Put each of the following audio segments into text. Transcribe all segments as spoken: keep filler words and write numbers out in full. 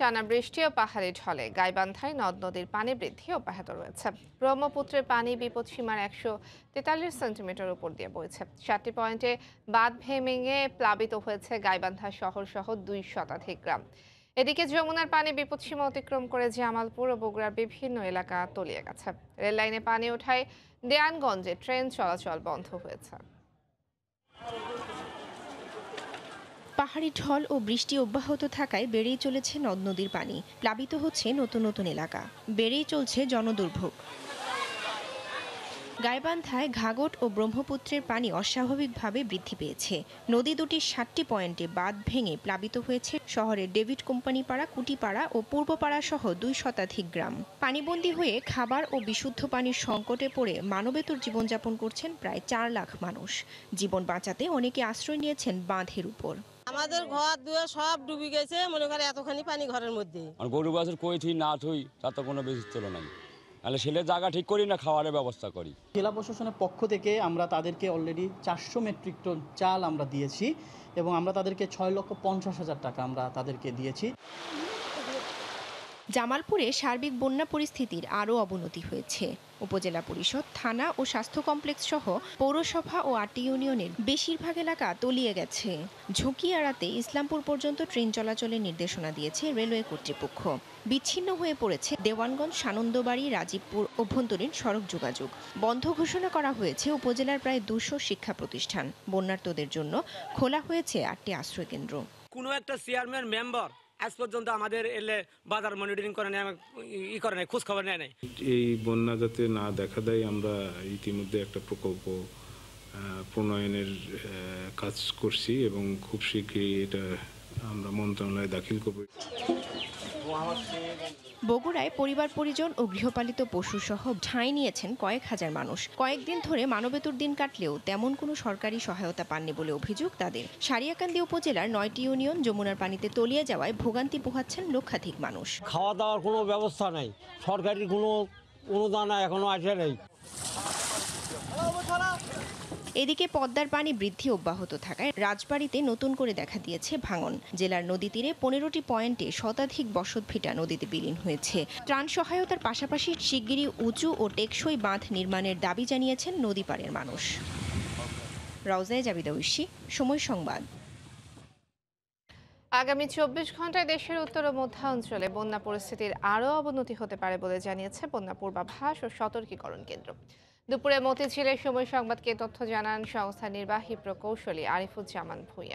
টানা বৃষ্টি ও পাহাড়ি ঢলে গাইবান্ধায় নদ নদীর পানি বৃদ্ধি অব্যাহত রয়েছে। ব্রহ্মপুত্রের পানি বিপদসীমার একশো তেতাল্লিশ সেন্টিমিটার উপর দিয়ে বইছে। সাতটি পয়েন্টে বাঁধ ভেঙে প্লাবিত হয়েছে গাইবান্ধা শহর সহ দুই শতাধিক গ্রাম। এদিকে যমুনার পানি বিপদসীমা অতিক্রম করে জামালপুর ও বগুড়ার বিভিন্ন এলাকা তলিয়ে গেছে। রেল লাইনে পানি ওঠায় দেয়ানগঞ্জে ট্রেন চলাচল বন্ধ হয়েছে। পাহাড়ি ঢল ও বৃষ্টি অব্যাহত থাকায় বেড়েই চলেছে নদ নদীর পানি, প্লাবিত হচ্ছে নতুন নতুন এলাকা, বেড়েই চলছে জনদুর্ভোগ। গাইবান্ধায় ঘাঘট ও ব্রহ্মপুত্রের পানি অস্বাভাবিকভাবে বৃদ্ধি পেয়েছে। নদী দুটির ষাটটি পয়েন্টে বাঁধ ভেঙে প্লাবিত হয়েছে শহরের ডেভিড কোম্পানি পাড়া, কুটিপাড়া ও পূর্বপাড়া সহ দুই শতাধিক গ্রাম। পানিবন্দী হয়ে খাবার ও বিশুদ্ধ পানির সংকটে পড়ে মানবেতর জীবনযাপন করছেন প্রায় চার লাখ মানুষ। জীবন বাঁচাতে অনেকে আশ্রয় নিয়েছেন বাঁধের উপর। আমাদের ঘর দুয়ে সব ডুবে গেছে, মনে করে এতখানি পানি ঘরের মধ্যে। আর গরু বাছুর কই থুই না থুই তার তো কোনো বেশি চলো নাই, তাহলে সেলে জায়গা ঠিক করি না খাওয়ারের ব্যবস্থা করি। জেলা প্রশাসনের পক্ষ থেকে আমরা তাদেরকে অলরেডি চারশো মেট্রিক টন চাল আমরা দিয়েছি এবং আমরা তাদেরকে ছয় লক্ষ পঞ্চাশ হাজার টাকা আমরা তাদেরকে দিয়েছি। জামালপুরে সার্বিক বন্যা পরিস্থিতির আরও অবনতি হয়েছে। উপজেলা পরিষদ, থানা ও স্বাস্থ্য কমপ্লেক্স সহ পৌরসভা ও আটটি ইউনিয়নের বেশিরভাগ এলাকা তলিয়ে গেছে। ঝুঁকি এড়াতে ইসলামপুর পর্যন্ত ট্রেন চলাচলের নির্দেশনা দিয়েছে রেলওয়ে কর্তৃপক্ষ। বিচ্ছিন্ন হয়ে পড়েছে দেওয়ানগঞ্জ, সানন্দবাড়ি, রাজীবপুর অভ্যন্তরীণ সড়ক যোগাযোগ। বন্ধ ঘোষণা করা হয়েছে উপজেলার প্রায় দুশো শিক্ষা প্রতিষ্ঠান। বন্যার্তদের জন্য খোলা হয়েছে আটটি আশ্রয়কেন্দ্র। কোনো একটা চেয়ারম্যান মেম্বার আজ পর্যন্ত আমাদের এলে বাজার মনিটরিং করে নেয়, ই করে নেয়, খোঁজ খবর নেয় নাই। এই বন্যা যাতে না দেখা দেয় আমরা ইতিমধ্যে একটা প্রকল্প প্রণয়নের কাজ করছি এবং খুব শীঘ্রই এটা আমরা মন্ত্রণালয়ে দাখিল করব। বগুড়ায় পরিবার পরিজন ও গৃহপালিত পশু সহ ঠাঁই নিয়েছেন কয়েক হাজার মানুষ। কয়েকদিন ধরে মানবেতর দিন কাটলেও তেমন কোনো সরকারি সহায়তা পাননি বলে অভিযোগ তাদের। সারিয়াকান্দি উপজেলার নয়টি ইউনিয়ন যমুনার পানিতে তলিয়ে যাওয়ায় ভোগান্তি পোহাচ্ছেন লক্ষাধিক মানুষ। খাওয়া দাওয়ার কোনো ব্যবস্থা নাই, সরকারি কোনো অনুদান এখনো আসে নাই। এদিকে পদ্মার পানি বৃদ্ধি অব্যাহত থাকায় রাজবাড়ীতে নতুন করে দেখা দিয়েছে ভাঙন। জেলার নদী তীরে পনেরোটি পয়েন্টে শতাধিক বসতভিটা নদীতে বিলীন হয়েছে। ত্রাণ সহায়তার পাশাপাশি শিগগিরই উঁচু ও টেকসই বাঁধ নির্মাণের দাবি জানিয়েছেন নদী পাড়ের মানুষ। রওজায়ে জাবিদা ঐশী, সময় সংবাদ। আগামী চব্বিশ ঘন্টায় দেশের উত্তর ও মধ্যাঞ্চলে বন্যা পরিস্থিতির আরও অবনতি হতে পারে বলে জানিয়েছে বন্যা পূর্বাভাস ও সতর্কীকরণ কেন্দ্র। দুপুরে মতিঝিলের সময় সংবাদকে তথ্য জানান সংস্থার নির্বাহী প্রকৌশলী আরিফুজ্জামান ভূঁইয়া।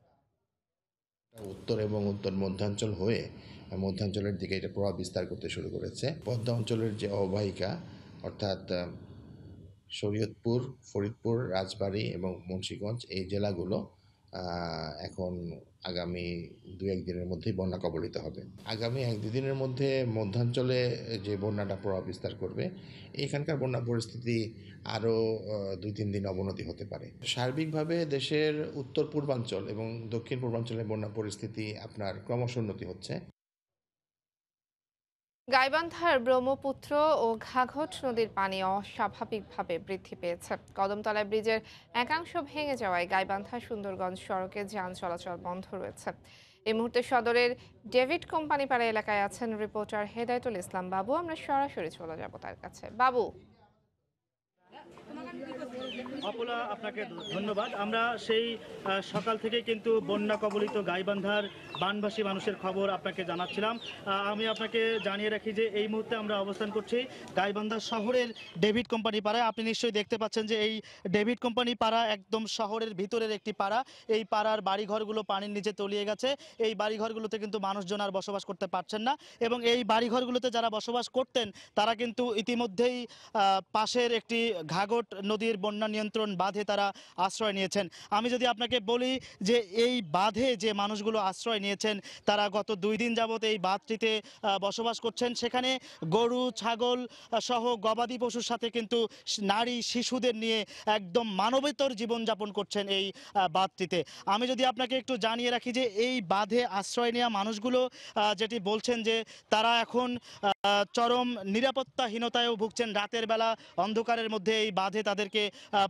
উত্তর এবং উত্তর মধ্যাঞ্চল হয়ে মধ্যাঞ্চলের দিকে এটা প্রভাব বিস্তার করতে শুরু করেছে। পদ্মা অঞ্চলের যে অববাহিকা অর্থাৎ শরীয়তপুর, ফরিদপুর, রাজবাড়ী এবং মুন্সিগঞ্জ এই জেলাগুলো এখন আগামী দু একদিনের মধ্যেই বন্যা কবলিত হবে। আগামী এক দুদিনের মধ্যে মধ্যাঞ্চলে যে বন্যাটা প্রভাব বিস্তার করবে, এখানকার বন্যা পরিস্থিতি আরও দুই তিন দিন অবনতি হতে পারে। সার্বিকভাবে দেশের উত্তর পূর্বাঞ্চল এবং দক্ষিণ পূর্বাঞ্চলে বন্যা পরিস্থিতি আপনার ক্রমশ উন্নতি হচ্ছে। গাইবান্ধার ব্রহ্মপুত্র ও ঘাঘট নদীর পানি অস্বাভাবিকভাবে বৃদ্ধি পেয়েছে। কদমতলা ব্রিজের একাংশ ভেঙে যাওয়ায় গাইবান্ধা সুন্দরগঞ্জ সড়কে যান চলাচল বন্ধ রয়েছে। এই মুহূর্তে সদরের ডেভিড কোম্পানি পাড়া এলাকায় আছেন রিপোর্টার হেদায়েতুল ইসলাম বাবু। আমরা সরাসরি চলে যাব তার কাছে। বাবু, অপলা, আপনাকে ধন্যবাদ। আমরা সেই সকাল থেকে কিন্তু বন্যা কবলিত গাইবান্ধার বানভাসী মানুষের খবর আপনাকে জানাচ্ছিলাম। আমি আপনাকে জানিয়ে রাখি যে এই মুহূর্তে আমরা অবস্থান করছি গাইবান্ধা শহরের ডেভিড কোম্পানি পাড়ায়। আপনি নিশ্চয়ই দেখতে পাচ্ছেন যে এই ডেভিড কোম্পানি পাড়া একদম শহরের ভিতরের একটি পাড়া। এই পাড়ার বাড়িঘরগুলো পানির নিচে তলিয়ে গেছে। এই বাড়িঘরগুলোতে কিন্তু মানুষজন আর বসবাস করতে পারছেন না এবং এই বাড়িঘরগুলোতে যারা বসবাস করতেন তারা কিন্তু ইতিমধ্যেই পাশের একটি ঘাঘট নদীর বন্যা নিয়ন্ত্রণ বাঁধে তারা আশ্রয় নিয়েছেন। আমি যদি আপনাকে বলি যে এই বাঁধে যে মানুষগুলো আশ্রয় নিয়েছেন তারা গত দুই দিন যাবত এই বাঁধটিতে বসবাস করছেন। সেখানে গরু, ছাগল সহ গবাদি পশুর সাথে কিন্তু নারী, শিশুদের নিয়ে একদম মানবেতর জীবনযাপন করছেন এই বাঁধটিতে। আমি যদি আপনাকে একটু জানিয়ে রাখি যে এই বাঁধে আশ্রয় নেওয়া মানুষগুলো যেটি বলছেন যে তারা এখন চরম নিরাপত্তাহীনতায়ও ভুগছেন। রাতের বেলা অন্ধকারের মধ্যে এই বাঁধে তাদেরকে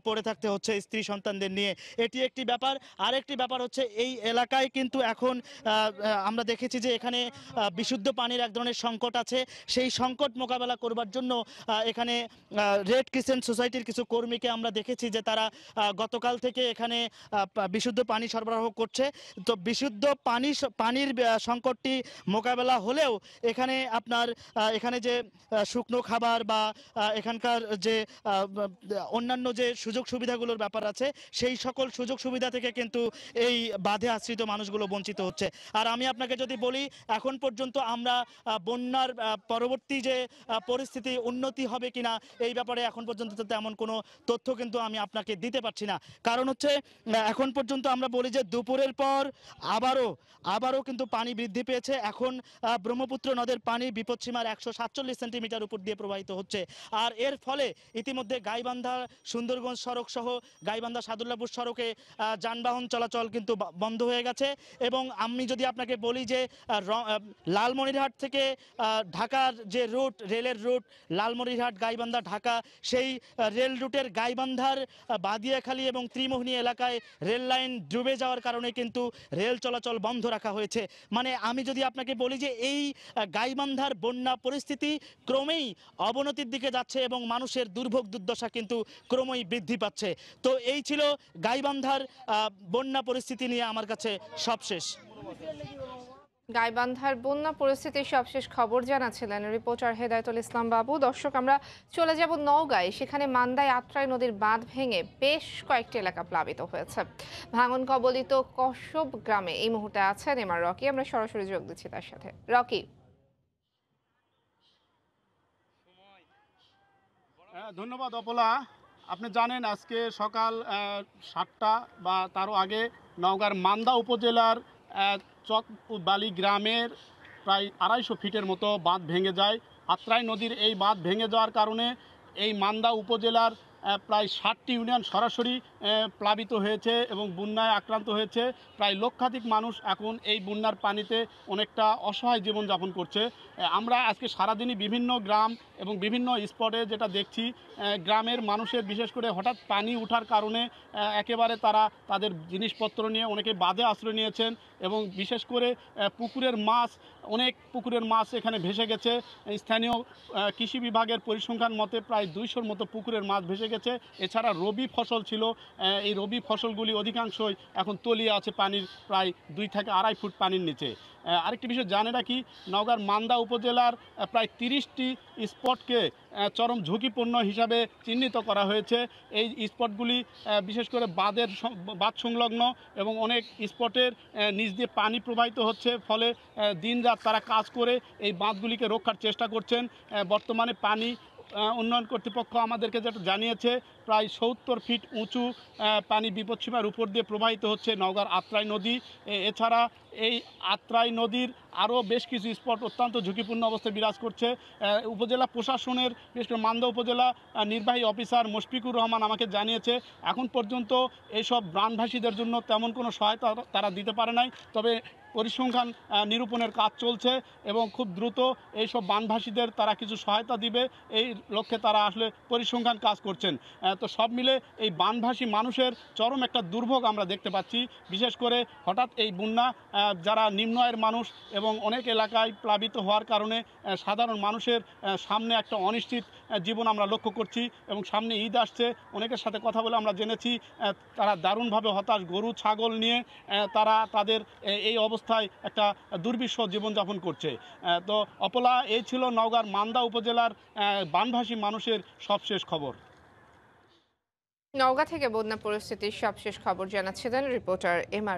পড়ে থাকতে হচ্ছে স্ত্রী সন্তানদের নিয়ে। এটি একটি ব্যাপার। আরেকটি ব্যাপার হচ্ছে এই এলাকায় কিন্তু এখন আমরা দেখেছি যে এখানে বিশুদ্ধ পানির এক ধরনের সংকট আছে। সেই সংকট মোকাবেলা করবার জন্য এখানে রেড ক্রিসেন্ট সোসাইটির কিছু কর্মীকে আমরা দেখেছি যে তারা গতকাল থেকে এখানে বিশুদ্ধ পানি সরবরাহ করছে। তো বিশুদ্ধ পানি পানির সংকটটি মোকাবেলা হলেও এখানে আপনার এখানে যে শুকনো খাবার বা এখানকার যে অন্যান্য যে সুযোগ সুবিধাগুলোর ব্যাপার আছে সেই সকল সুযোগ সুবিধা থেকে কিন্তু এই বাঁধে আশ্রিত মানুষগুলো বঞ্চিত হচ্ছে। আর আমি আপনাকে যদি বলি এখন পর্যন্ত আমরা বন্যার পরবর্তী যে পরিস্থিতি উন্নতি হবে কিনা এই ব্যাপারে এখন পর্যন্ত তেমন কোনো তথ্য কিন্তু আমি আপনাকে দিতে পারছি না। কারণ হচ্ছে এখন পর্যন্ত আমরা বলি যে দুপুরের পর আবারও আবারও কিন্তু পানি বৃদ্ধি পেয়েছে। এখন ব্রহ্মপুত্র নদের পানি বিপদসীমার একশো সাতচল্লিশ সেন্টিমিটার উপর দিয়ে প্রবাহিত হচ্ছে। আর এর ফলে ইতিমধ্যে গাইবান্ধা সুন্দরগঞ্জ সড়ক সহ গাইবান্ধা সাদুল্লাপুর সড়কে যানবাহন চলাচল কিন্তু বন্ধ হয়ে গেছে। এবং আমি যদি আপনাকে বলি যে লালমনিরহাট থেকে ঢাকার যে রুট রেলের রুট লালমনিরহাট গাইবান্ধা ঢাকা সেই রেল রুটের গাইবান্ধার বাদিয়াখালী এবং ত্রিমোহনী এলাকায় রেল লাইন ডুবে যাওয়ার কারণে কিন্তু রেল চলাচল বন্ধ রাখা হয়েছে। মানে আমি যদি আপনাকে বলি যে এই গাইবান্ধার বন্যা পরিস্থিতি ক্রমেই অবনতির দিকে যাচ্ছে এবং মানুষের দুর্ভোগ দুর্দশা কিন্তু ক্রমেই বৃদ্ধি পাচ্ছে। তো এই ছিল গাইবান্ধার বন্যা পরিস্থিতি নিয়ে আমার কাছে সবশেষ। গাইবান্ধার বন্যা পরিস্থিতির সবশেষ খবর জানাচ্ছিলেন রিপোর্টার হেদায়েতুল ইসলাম বাবু। দর্শক, আমরা চলে যাব নওগাঁয়। সেখানে মান্দায় আত্রাই নদীর বাঁধ ভেঙে বেশ কয়েকটি এলাকা প্লাবিত হয়েছে। ভাঙন কবলিত কশ্যপ গ্রামে এই মুহূর্তে আছেন এমআর রকি। আমরা সরাসরি যোগ দিচ্ছি তার সাথে। রকি, ধন্যবাদ অপলা। আপনি জানেন আজকে সকাল সাতটা বা তারও আগে নওগাঁর মান্দা উপজেলার চকবালি গ্রামের প্রায় আড়াইশো ফিটের মতো বাঁধ ভেঙে যায়। আত্রাই নদীর এই বাঁধ ভেঙে যাওয়ার কারণে এই মান্দা উপজেলার প্রায় ষাটটি ইউনিয়ন সরাসরি প্লাবিত হয়েছে এবং বন্যায় আক্রান্ত হয়েছে। প্রায় লক্ষাধিক মানুষ এখন এই বন্যার পানিতে অনেকটা অসহায় জীবনযাপন করছে। আমরা আজকে সারাদিনই বিভিন্ন গ্রাম এবং বিভিন্ন স্পটে যেটা দেখছি, গ্রামের মানুষের বিশেষ করে হঠাৎ পানি ওঠার কারণে একেবারে তারা তাদের জিনিসপত্র নিয়ে অনেকে বাঁধে আশ্রয় নিয়েছেন এবং বিশেষ করে পুকুরের মাছ, অনেক পুকুরের মাছ এখানে ভেসে গেছে। স্থানীয় কৃষি বিভাগের পরিসংখ্যান মতে প্রায় দুইশোর মতো পুকুরের মাছ ভেসে গেছে। এছাড়া রবি ফসল ছিল, এই রবি ফসলগুলি অধিকাংশই এখন তলিয়ে আছে পানির প্রায় দুই থেকে আড়াই ফুট পানির নিচে। আরেকটি বিষয় জানে রাখি, নওগাঁর মান্দা উপজেলার প্রায় তিরিশটি স্পটকে চরম ঝুঁকিপূর্ণ হিসাবে চিহ্নিত করা হয়েছে। এই স্পটগুলি বিশেষ করে বাঁধের বাঁধ সংলগ্ন এবং অনেক স্পটের নিচ দিয়ে পানি প্রবাহিত হচ্ছে। ফলে দিনরাত তারা কাজ করে এই বাঁধগুলিকে রক্ষার চেষ্টা করছেন। বর্তমানে পানি উন্নয়ন কর্তৃপক্ষ আমাদেরকে যেটা জানিয়েছে, প্রায় সত্তর ফিট উঁচু পানি বিপদসীমার উপর দিয়ে প্রবাহিত হচ্ছে নওগাঁর আত্রাই নদী। এছাড়া এই আত্রাই নদীর আরও বেশ কিছু স্পট অত্যন্ত ঝুঁকিপূর্ণ অবস্থায় বিরাজ করছে। উপজেলা প্রশাসনের বিশেষ করে মান্দা উপজেলা নির্বাহী অফিসার মুশফিকুর রহমান আমাকে জানিয়েছে এখন পর্যন্ত এইসব প্রাণভাসীদের জন্য তেমন কোনো সহায়তা তারা দিতে পারে নাই। তবে পরিসংখ্যান নিরূপণের কাজ চলছে এবং খুব দ্রুত এইসব বানভাসীদের তারা কিছু সহায়তা দিবে, এই লক্ষ্যে তারা আসলে পরিসংখ্যান কাজ করছেন। তো সব মিলে এই বানভাসী মানুষের চরম একটা দুর্ভোগ আমরা দেখতে পাচ্ছি। বিশেষ করে হঠাৎ এই বন্যা যারা নিম্ন আয়ের মানুষ এবং অনেক এলাকায় প্লাবিত হওয়ার কারণে সাধারণ মানুষের সামনে একটা অনিশ্চিত জীবন আমরা লক্ষ্য করছি এবং সামনে ঈদ আসছে। অনেকের সাথে কথা বলে আমরা জেনেছি তারা দারুণভাবে হতাশ। গরু ছাগল নিয়ে তারা তাদের এই অবস্থায় একটা দুর্বিষহ জীবনযাপন করছে। তো অপলা, এই ছিল নওগাঁর মান্দা উপজেলার বানভাসী মানুষের সবশেষ খবর। নওগাঁ থেকে বন্যা পরিস্থিতির সবশেষ খবর জানাচ্ছিলেন রিপোর্টার এমআর